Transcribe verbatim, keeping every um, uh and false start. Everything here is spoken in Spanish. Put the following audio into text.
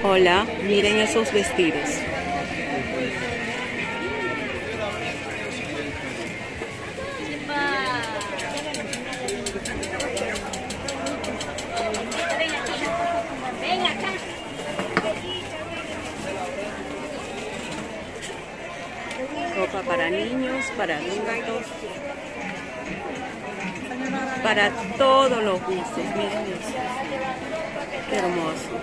Hola, miren esos vestidos. Ropa para niños, para adultos, para todos los gustos. Miren eso. Qué hermoso.